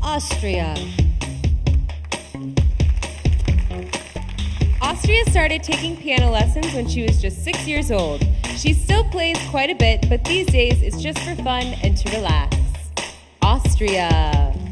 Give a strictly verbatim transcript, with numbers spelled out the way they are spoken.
Austria. Austria started taking piano lessons when she was just six years old. She still plays quite a bit, but these days it's just for fun and to relax. Austria.